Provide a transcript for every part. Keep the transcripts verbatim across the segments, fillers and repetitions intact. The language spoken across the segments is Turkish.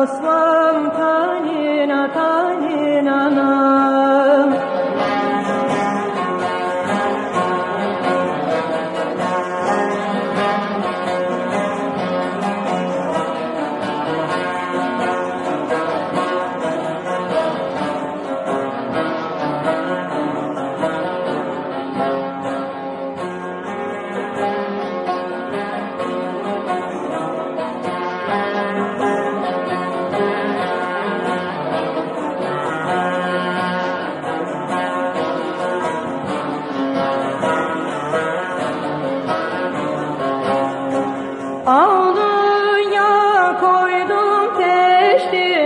Yosvam tanina tanina nam. Avluya koydum teşti,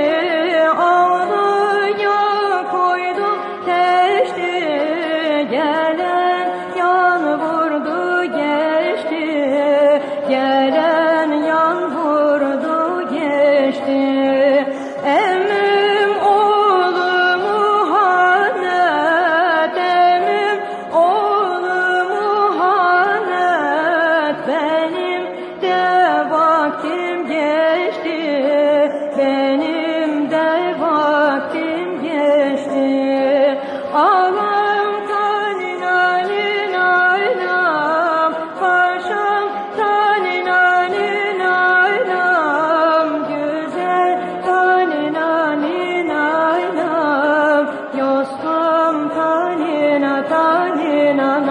avluya koydum teşti, gelen yan vurdu geçti, gelen yan vurdu geçti. Emmim oğlu Muhammed, emmim oğlu Muhammed, benim de vaktim geçti, benim de vaktim geçti. Ağam taninalin aynam, paşam taninalin aynam, güzel taninalin aynam, yostam tanina taninam.